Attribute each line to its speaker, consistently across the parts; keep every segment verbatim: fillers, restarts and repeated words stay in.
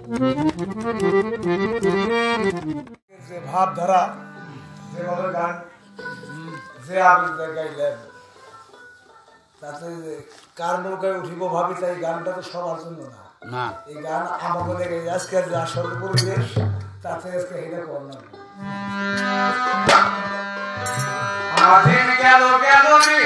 Speaker 1: যে ভাবধারা যেভাবে গান যে আবিষ্কার গাইলেন তাতে কার নৌকায় উঠিব ভাবি তাই গানটা তো সবার জন্য না
Speaker 2: না
Speaker 1: এই গান আমাদের আজকের যে আসল পরিবেশ তাতে আজকে এটা করলাম
Speaker 3: আমাদের গেল গেল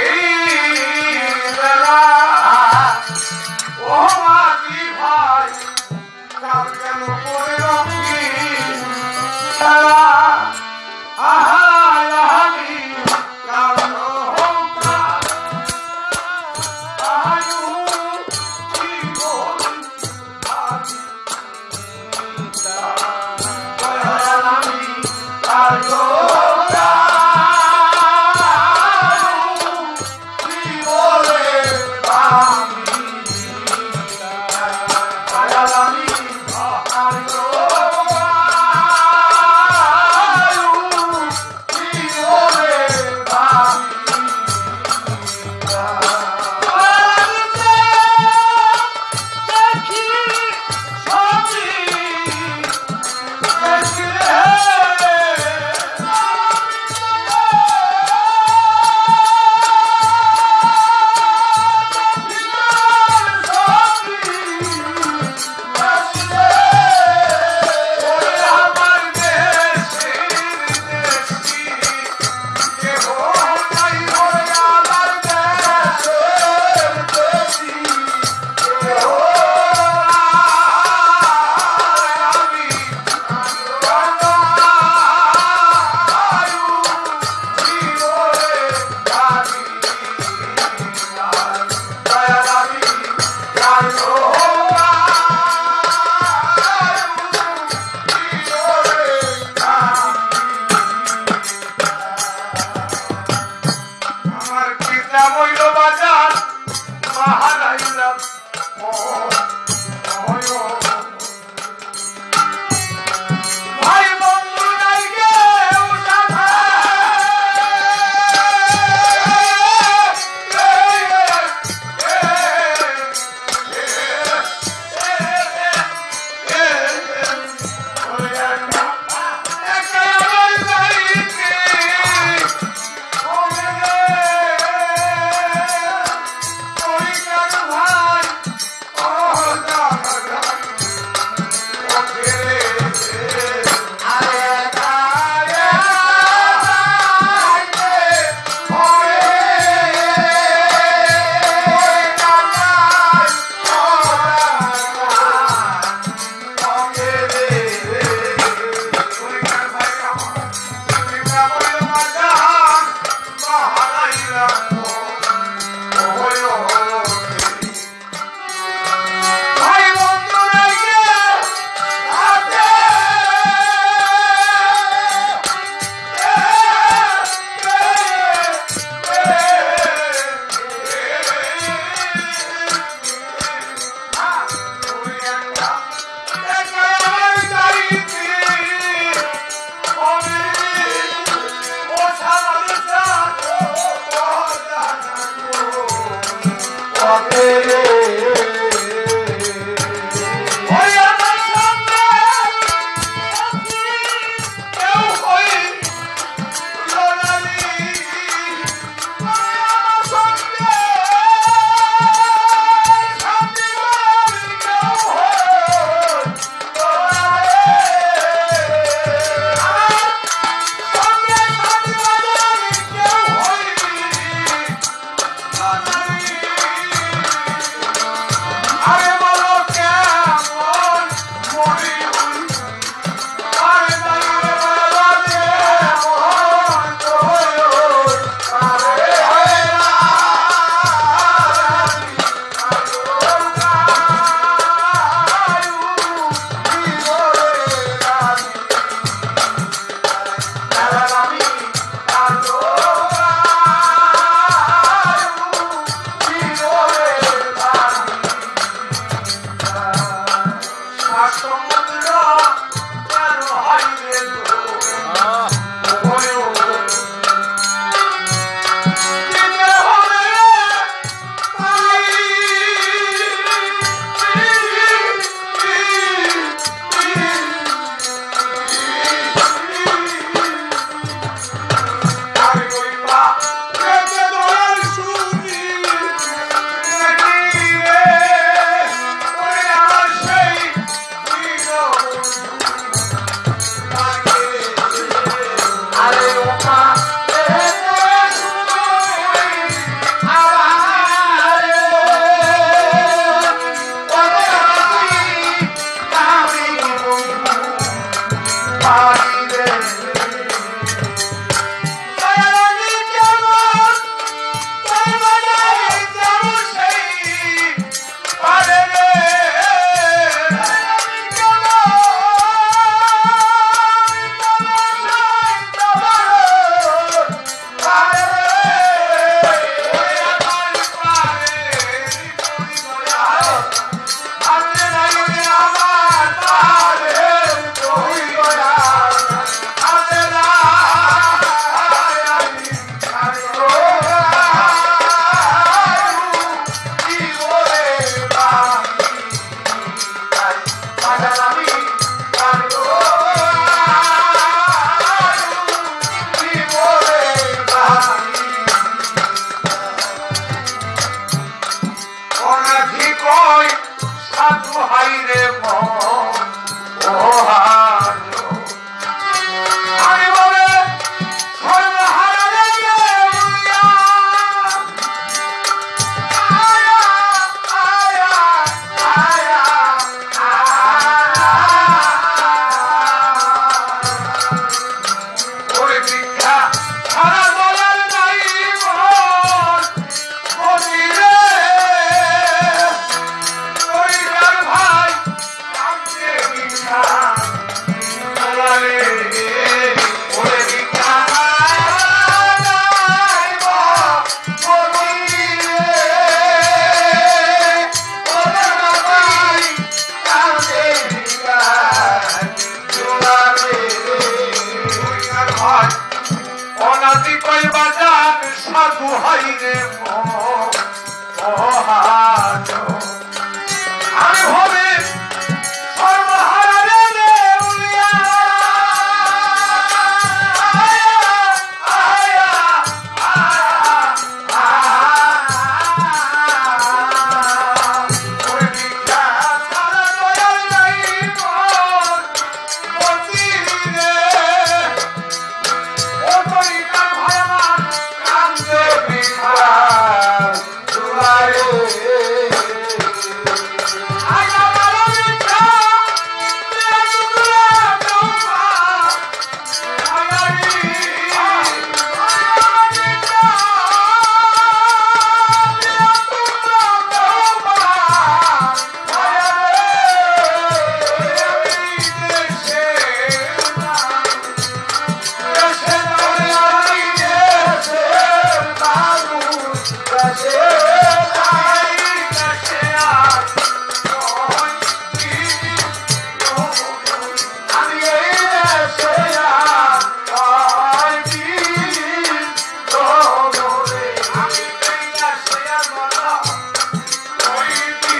Speaker 3: ও মাঝি ভাই কাল গেল করে রকি খেলা আহা আহালি কাল হোকা আয়ু জীবন ভাবি দয়ালামি কাল হোকা Oh কই সাধু হাই রে মন ও হানো আমি বলে সর্বহারা রে উইয়া আয়া আয়া আয়া ওরে ভিক্ষা সারা দলের নাই মন মনিরে ওইটার ভাই কামছে ভিক্ষা ওরে ওরে ভিক্ষা নাই মনিরে ওরে ভাই কামছে ভিক্ষা ওরে ওইটার ভাই অনাদি কইবা যাক সাধু হাই রে মন ও হানো আমি হবে সর্বহারা রে উলিয়া আয়া আয়া আয়া ওরে ভিক্ষা সারা দয়াল নাই মন মন্দিরে ও তরিকার ভাই আমার কান্দে ভিক্ষা দুলারে আয়া মারো ভিক্ষা দিয়া দুলা দৌমা আয়ারি আয়া ভিক্ষা দিয়া দুলা দৌমা আয়ারে আমি দেশে না দেশে নয় আমি দেশের মানুষ দেশে নাই দেশে আর নয় কি আমি এই দেশে আর নয় কি দোরে আমি এই দেশে আর বলা নয় কি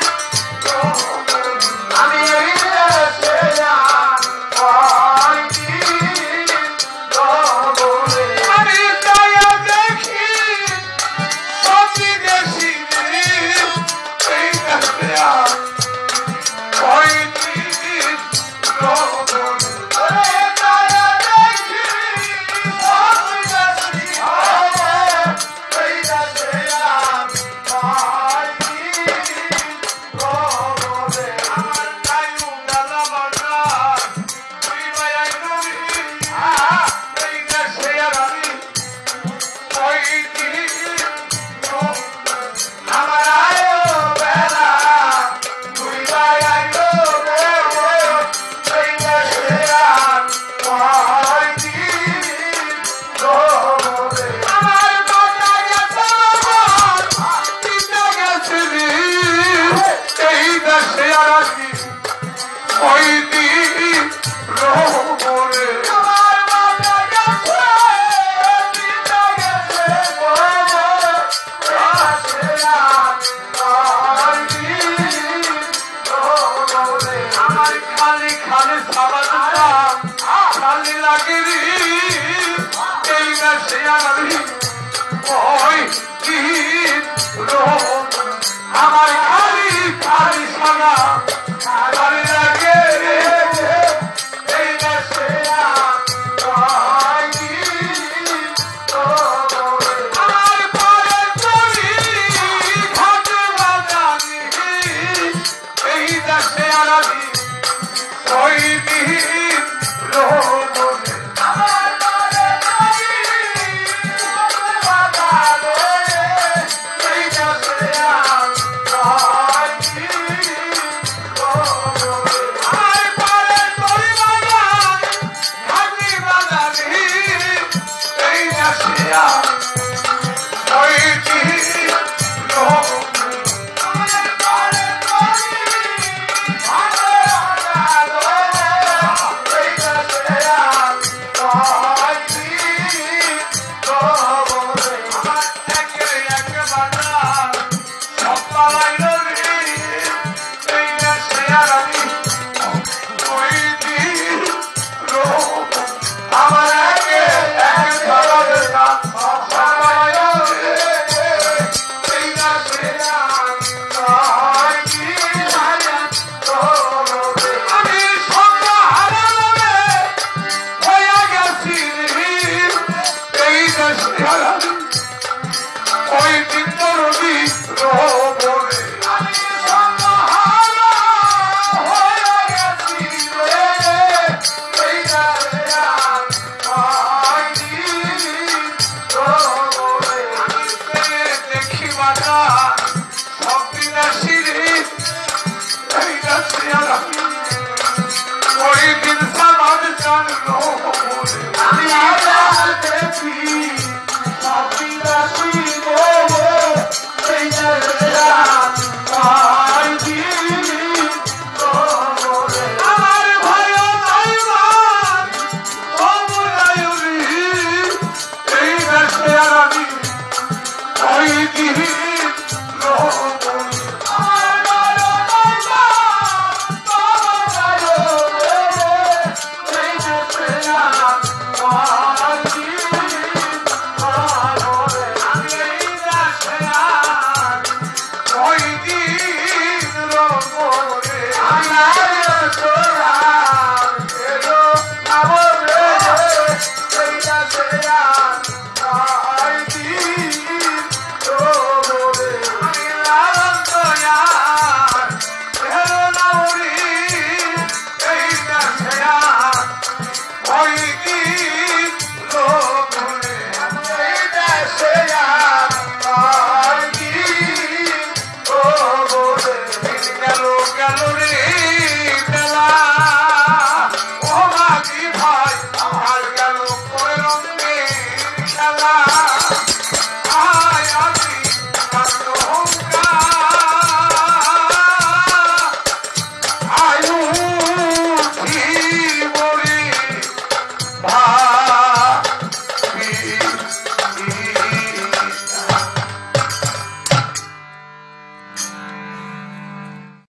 Speaker 3: আমি এই দেশে আর নয় কি দোরে আমি দয়া দেখি সত্যি দেখি এই দেশে আর নয় কি দোরে দয়া দেখি সত্যি দেখি এই দেশে আর নয় কি দোরে আমার কায়ু গালা বাজা তুই ভাই নবী এই দেশে আর আমি নয় কি আমার আয়ো বেলা তুই ভাই নবী এই দেশে আর নয় কি দোরে আমার বাজা গেছে আমার পিতা গেছে রে এই দেশে আর আমি ওই দিন রোবরে আমার বাজা গেছে পিতা গেছে দেশে আর নয় দিন রোবরে আমার খালি খালি সাবাদা খালি লাগে রে এই দেশে আর আমি ওই দিন রোবরে আমার